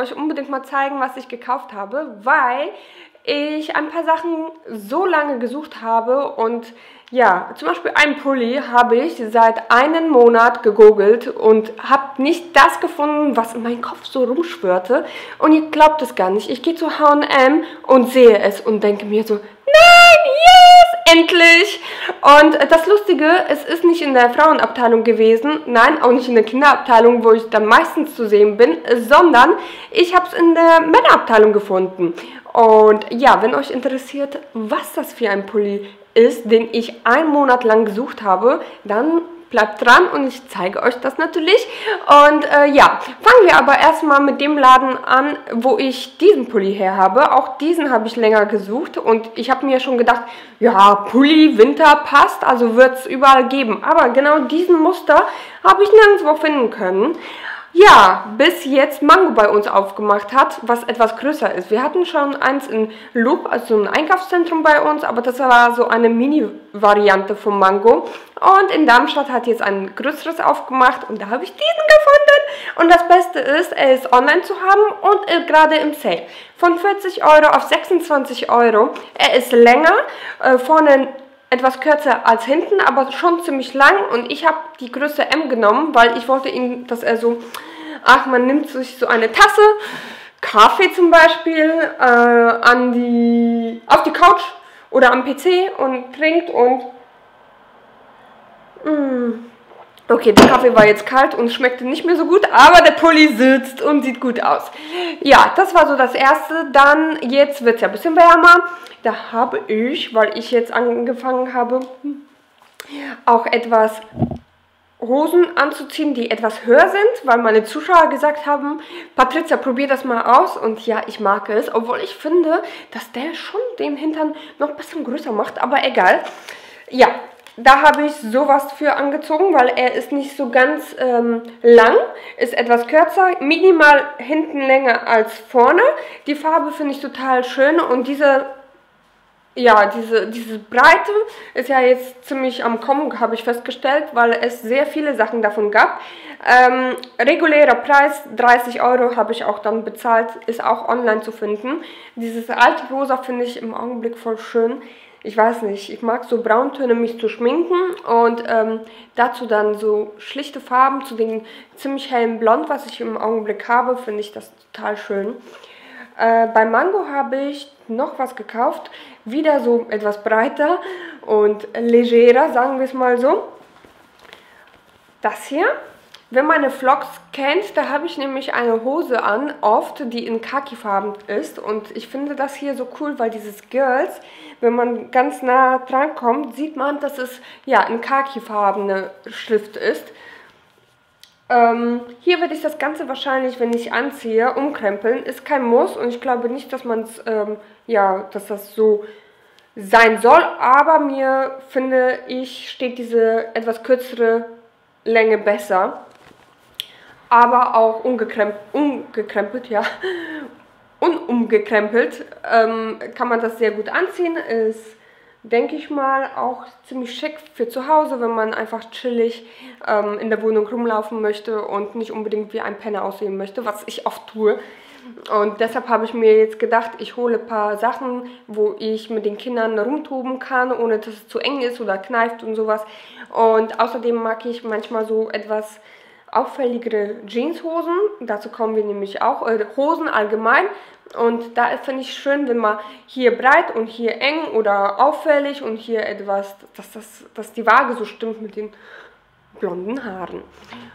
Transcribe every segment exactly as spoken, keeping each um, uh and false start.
euch unbedingt mal zeigen, was ich gekauft habe, weil ich ein paar Sachen so lange gesucht habe und ja, zum Beispiel einen Pulli habe ich seit einem Monat gegoogelt und habe nicht das gefunden, was in meinem Kopf so rumschwirrte. Und ihr glaubt es gar nicht. Ich gehe zu H und M und sehe es und denke mir so, nein, yes, endlich! Und das Lustige, es ist nicht in der Frauenabteilung gewesen, nein, auch nicht in der Kinderabteilung, wo ich dann meistens zu sehen bin, sondern ich habe es in der Männerabteilung gefunden. Und ja, wenn euch interessiert, was das für ein Pulli ist, den ich einen Monat lang gesucht habe, dann bleibt dran und ich zeige euch das natürlich. Und äh, ja, fangen wir aber erstmal mit dem Laden an, wo ich diesen Pulli her habe. Auch diesen habe ich länger gesucht und ich habe mir schon gedacht, ja, Pulli, Winter passt, also wird es überall geben. Aber genau diesen Muster habe ich nirgendwo finden können. Ja, bis jetzt Mango bei uns aufgemacht hat, was etwas größer ist. Wir hatten schon eins in Loop, also ein Einkaufszentrum bei uns, aber das war so eine Mini-Variante von Mango. Und in Darmstadt hat jetzt ein größeres aufgemacht und da habe ich diesen gefunden. Und das Beste ist, er ist online zu haben und äh, gerade im Sale. Von vierzig Euro auf sechsundzwanzig Euro. Er ist länger, äh, vorne etwas kürzer als hinten, aber schon ziemlich lang und ich habe die Größe M genommen, weil ich wollte ihn, dass er so, ach, man nimmt sich so eine Tasse, Kaffee zum Beispiel, äh, an die, auf die Couch oder am P C und trinkt und, mh. Okay, der Kaffee war jetzt kalt und schmeckte nicht mehr so gut, aber der Pulli sitzt und sieht gut aus. Ja, das war so das Erste. Dann, jetzt wird es ja ein bisschen wärmer. Da habe ich, weil ich jetzt angefangen habe, auch etwas Hosen anzuziehen, die etwas höher sind, weil meine Zuschauer gesagt haben, Patricia, probier das mal aus. Und ja, ich mag es, obwohl ich finde, dass der schon den Hintern noch ein bisschen größer macht, aber egal. Ja. Da habe ich sowas für angezogen, weil er ist nicht so ganz ähm, lang, ist etwas kürzer, minimal hinten länger als vorne. Die Farbe finde ich total schön und diese, ja, diese, diese Breite ist ja jetzt ziemlich am Kommen, habe ich festgestellt, weil es sehr viele Sachen davon gab. Ähm, regulärer Preis, dreißig Euro habe ich auch dann bezahlt, ist auch online zu finden. Dieses alte Rosa finde ich im Augenblick voll schön. Ich weiß nicht, ich mag so Brauntöne, mich zu schminken und ähm, dazu dann so schlichte Farben zu dem ziemlich hellen Blond, was ich im Augenblick habe, finde ich das total schön. Äh, bei Mango habe ich noch was gekauft, wieder so etwas breiter und legerer, sagen wir es mal so. Das hier. Wenn man meine Vlogs kennt, da habe ich nämlich eine Hose an, oft, die in Khaki-Farben ist. Und ich finde das hier so cool, weil dieses Girls, wenn man ganz nah dran kommt, sieht man, dass es ja in Khaki-farbene Schrift ist. Ähm, hier werde ich das Ganze wahrscheinlich, wenn ich anziehe, umkrempeln. Ist kein Muss und ich glaube nicht, dass man es, ähm, ja, dass das so sein soll. Aber mir, finde ich, steht diese etwas kürzere Länge besser. Aber auch umgekrempelt, umgekrempelt, ja, unumgekrempelt ähm, kann man das sehr gut anziehen. Ist, denke ich mal, auch ziemlich schick für zu Hause, wenn man einfach chillig ähm, in der Wohnung rumlaufen möchte und nicht unbedingt wie ein Penner aussehen möchte, was ich oft tue. Und deshalb habe ich mir jetzt gedacht, ich hole ein paar Sachen, wo ich mit den Kindern rumtoben kann, ohne dass es zu eng ist oder kneift und sowas. Und außerdem mag ich manchmal so etwas auffälligere Jeanshosen, dazu kommen wir nämlich auch, äh, Hosen allgemein und da finde ich schön, wenn man hier breit und hier eng oder auffällig und hier etwas, dass, das, dass die Waage so stimmt mit den blonden Haaren.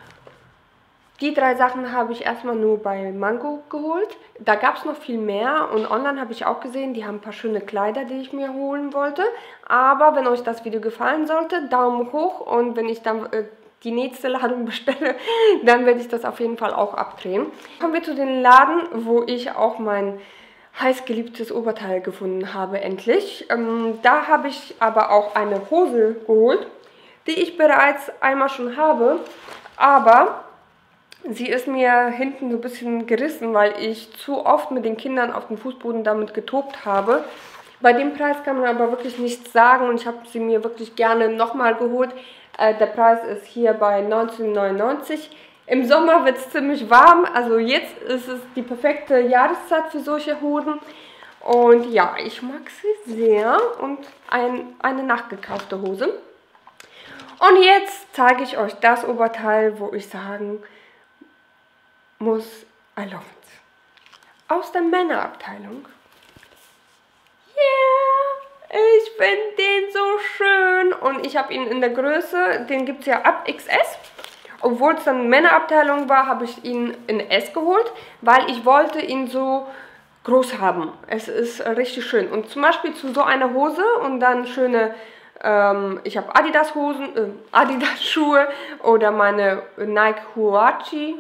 Die drei Sachen habe ich erstmal nur bei Mango geholt, da gab es noch viel mehr und online habe ich auch gesehen, die haben ein paar schöne Kleider, die ich mir holen wollte, aber wenn euch das Video gefallen sollte, Daumen hoch und wenn ich dann äh, die nächste Ladung bestelle, dann werde ich das auf jeden Fall auch abdrehen. Kommen wir zu den Laden, wo ich auch mein heißgeliebtes Oberteil gefunden habe, endlich. Ähm, da habe ich aber auch eine Hose geholt, die ich bereits einmal schon habe, aber sie ist mir hinten so ein bisschen gerissen, weil ich zu oft mit den Kindern auf dem Fußboden damit getobt habe. Bei dem Preis kann man aber wirklich nichts sagen und ich habe sie mir wirklich gerne nochmal geholt. Äh, der Preis ist hier bei neunzehn neunundneunzig. Im Sommer wird es ziemlich warm, also jetzt ist es die perfekte Jahreszeit für solche Hosen. Und ja, ich mag sie sehr und ein, eine nachgekaufte Hose. Und jetzt zeige ich euch das Oberteil, wo ich sagen muss, I love it. Aus der Männerabteilung. Yeah, ich finde den so schön. Und ich habe ihn in der Größe, den gibt es ja ab X S. Obwohl es dann Männerabteilung war, habe ich ihn in S geholt, weil ich wollte ihn so groß haben. Es ist richtig schön. Und zum Beispiel zu so einer Hose und dann schöne, ähm, ich habe Adidas Hosen, äh, Adidas Schuhe oder meine Nike Huarache.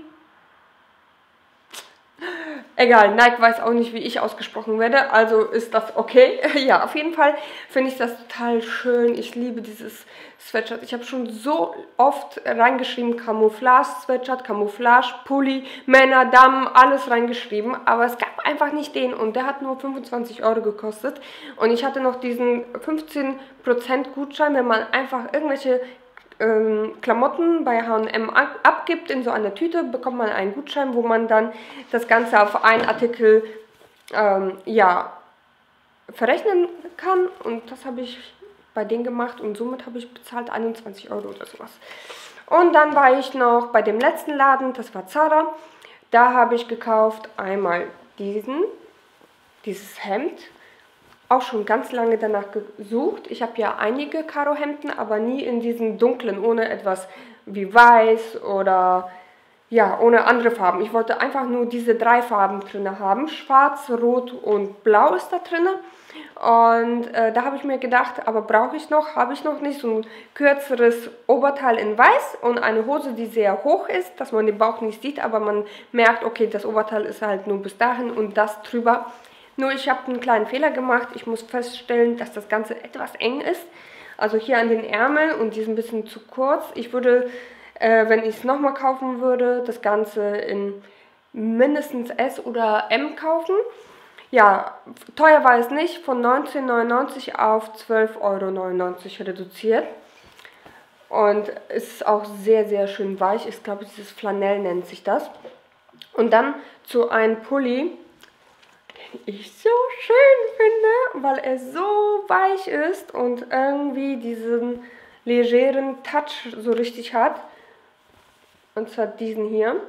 Egal, Nike weiß auch nicht, wie ich ausgesprochen werde, also ist das okay. Ja, auf jeden Fall finde ich das total schön. Ich liebe dieses Sweatshirt. Ich habe schon so oft reingeschrieben, Camouflage-Sweatshirt, Camouflage-Pulli, Männer, Damen, alles reingeschrieben. Aber es gab einfach nicht den und der hat nur fünfundzwanzig Euro gekostet. Und ich hatte noch diesen fünfzehn Prozent Gutschein, wenn man einfach irgendwelche Ähm, Klamotten bei H und M abgibt in so einer Tüte, bekommt man einen Gutschein, wo man dann das Ganze auf einen Artikel ähm, ja, verrechnen kann. Und das habe ich bei denen gemacht und somit habe ich bezahlt einundzwanzig Euro oder sowas. Und dann war ich noch bei dem letzten Laden, das war Zara. Da habe ich gekauft einmal diesen, dieses Hemd. Auch schon ganz lange danach gesucht. Ich habe ja einige Karohemden, aber nie in diesen dunklen, ohne etwas wie weiß oder ja, ohne andere Farben. Ich wollte einfach nur diese drei Farben drin haben. Schwarz, Rot und Blau ist da drin. Und äh, da habe ich mir gedacht, aber brauche ich noch, habe ich noch nicht, so ein kürzeres Oberteil in weiß und eine Hose, die sehr hoch ist, dass man den Bauch nicht sieht, aber man merkt, okay, das Oberteil ist halt nur bis dahin und das drüber. Nur ich habe einen kleinen Fehler gemacht. Ich muss feststellen, dass das Ganze etwas eng ist. Also hier an den Ärmeln und die ist ein bisschen zu kurz. Ich würde, äh, wenn ich es nochmal kaufen würde, das Ganze in mindestens S oder M kaufen. Ja, teuer war es nicht. Von neunzehn neunundneunzig auf zwölf Euro neunundneunzig reduziert. Und es ist auch sehr, sehr schön weich. Ich glaube, dieses Flanell nennt sich das. Und dann zu einem Pulli, ich so schön finde, weil er so weich ist und irgendwie diesen legeren Touch so richtig hat. Und zwar diesen hier.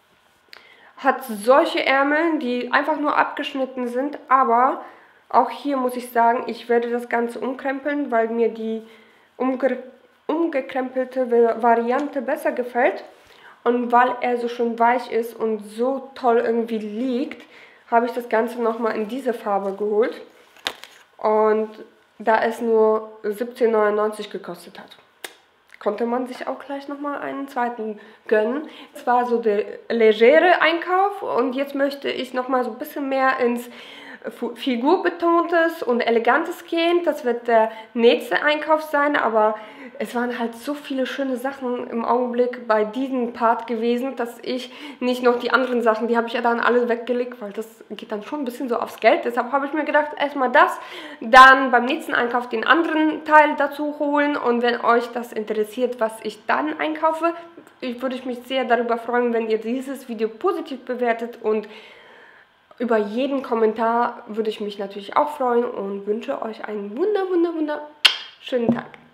Hat solche Ärmel, die einfach nur abgeschnitten sind, aber auch hier muss ich sagen, ich werde das Ganze umkrempeln, weil mir die umge umgekrempelte Variante besser gefällt. Und weil er so schön weich ist und so toll irgendwie liegt, habe ich das Ganze nochmal in diese Farbe geholt. Und da es nur siebzehn neunundneunzig gekostet hat, konnte man sich auch gleich nochmal einen zweiten gönnen. Es war so der legere Einkauf und jetzt möchte ich nochmal so ein bisschen mehr ins Figurbetontes und Elegantes gehen. Das wird der nächste Einkauf sein, aber es waren halt so viele schöne Sachen im Augenblick bei diesem Part gewesen, dass ich nicht noch die anderen Sachen, die habe ich ja dann alle weggelegt, weil das geht dann schon ein bisschen so aufs Geld. Deshalb habe ich mir gedacht, erstmal das, dann beim nächsten Einkauf den anderen Teil dazu holen und wenn euch das interessiert, was ich dann einkaufe, ich würde mich sehr darüber freuen, wenn ihr dieses Video positiv bewertet und über jeden Kommentar würde ich mich natürlich auch freuen und wünsche euch einen wunder, wunder, wunder schönen Tag.